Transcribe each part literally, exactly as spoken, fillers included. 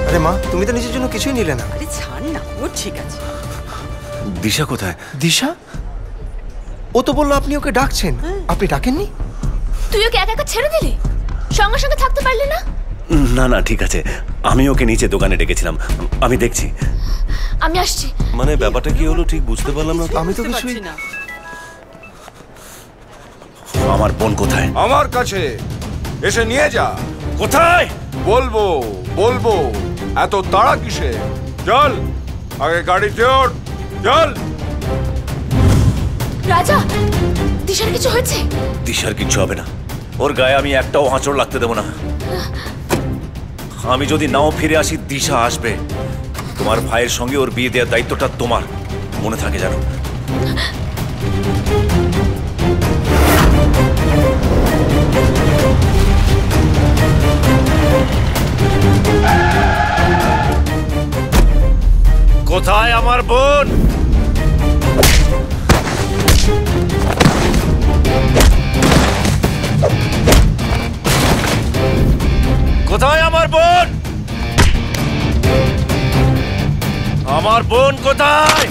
আরে মা, তুমি তো নিজের জন্য কিছুই নিলে না। আরে ছাড় না, ও ঠিক আছে। দিশা কোথায়? দিশা? ও তো বললো আপনি ওকে ডাকছেন। আপনি ডাকেননি? তুই ওকে একা একা ছেড়ে দিলি? সঙ্গে সঙ্গে থাকতে পারলি না? না না ঠিক আছে, আমি ওকে নিচে দোকানে ডেকেছিলাম, আমি দেখছি। আমি আসছি। মানে ব্যাপারটা কি হলো ঠিক বুঝতে পারলাম না। আমি তো কিছুই না। আমার বোন কোথায়? আমার কাছে এসে নিয়ে যা। কোথায়? বলবো বলবো, এত তাড়া কিসে? চল আগে গাড়িতে ওঠ, চল। রাজা, দিশার কিছু হয়েছে? দিশার কিচ্ছু হবে না, ওর গায়ে আমি একটাও আঁচড় লাগতে দেবো না। আমি যদি নাও ফিরে আসি, দিশা আসবে। তোমার ভাইয়ের সঙ্গে ওর বিয়ে দেওয়ার দায়িত্বটা তোমার, মনে থাকে জানো। কোথায় আমার বোন? কোথায় আমার বোন? আমার বোন কোথায়?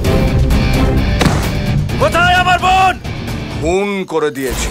কোথায় আমার বোন? খুন করে দিয়েছি।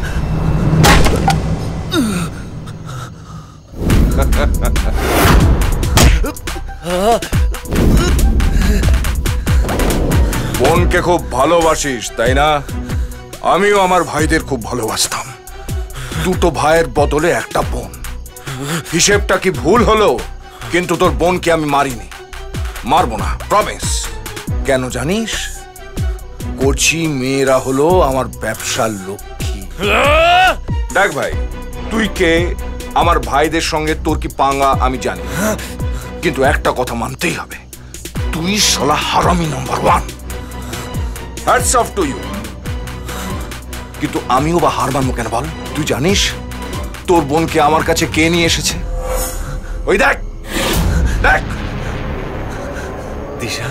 বোনকে খুব ভালোবাসিস তাই না? আমিও আমার ভাইদের খুব ভালোবাসতাম। দুটো ভাইয়ের বদলে একটা বোন। হিসেবটা কি ভুল হলো? কিন্তু তোর বোনকে আমি মারিনি, মারবো না, প্রমিস। কেন জানিস? কচি মেয়েরা হলো আমার ব্যবসার লক্ষ্মী। দেখ ভাই, তুই কে, আমার ভাইদের সঙ্গে তোর কি পাঙ্গা আমি জানি, কিন্তু একটা কথা মানতেই হবে, তুই শালা হারামি number one. Hats off to you. কিন্তু আমিও বা হার মানবো কেন বল? তুই জানিস তোর বোনকে আমার কাছে কে নিয়ে এসেছে? ওই দেখ দেখ। দিশা,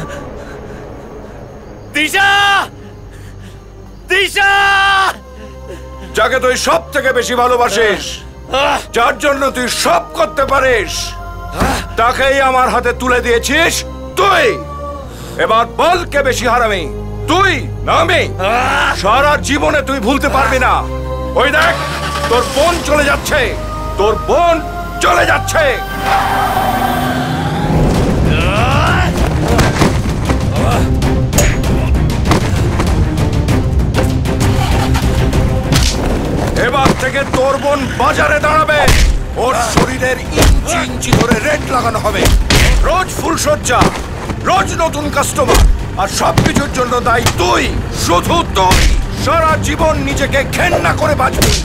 দিশা, দিশা, যাকে তুই সব থেকে বেশি ভালোবাসিস, যার জন্য তুই সব করতে পারিস, তাকেই আমার হাতে তুলে দিয়েছিস তুই। এবার বল কে বেশি হারামি, তুই না আমি? সারা জীবনে তুই ভুলতে পারবি না। ওই দেখ, তোর বোন চলে যাচ্ছে, তোর বোন চলে যাচ্ছে। এবার থেকে তোর বোন বাজারে দাঁড়াবে, ওর শরীরের ইঞ্চি ইঞ্চি ধরে রেট লাগানো হবে। রোজ ফুলসজ্জা, রোজ নতুন কাস্টমার, আর সবকিছুর জন্য দায়ী তুই, শুধু তুই। সারা জীবন নিজেকে ঘেন্না করে বাঁচবি।